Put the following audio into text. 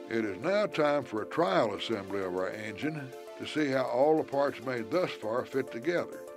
It is now time for a trial assembly of our engine to see how all the parts made thus far fit together.